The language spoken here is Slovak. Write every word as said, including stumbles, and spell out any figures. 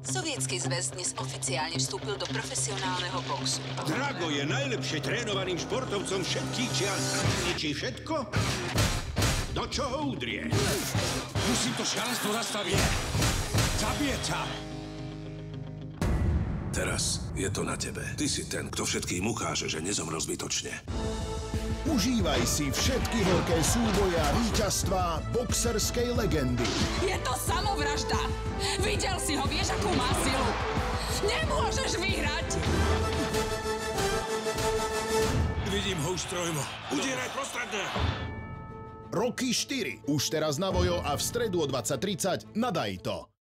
Sovietsky zväz dnes oficiálne vstúpil do profesionálneho boxu. Drago je najlepšie trénovaným športovcom všetkých čias. Ničí všetko? Do čoho udrie? Musím to šialenstvo zastaviť. Zabije ťa. Teraz je to na tebe. Ty si ten, kto všetkým ukáže, že nezomrel zbytočne. Užívaj si všetky veľké súboje a víťazstvá boxerskej legendy. Je to samovražda! Videl si ho, vieš, akú má silu! Nemôžeš vyhrať! Vidím ho už trojmo. Udieraj prostredne! Rocky štyri. Už teraz na Vojo a v stredu o dvadsať tridsať na Dajto.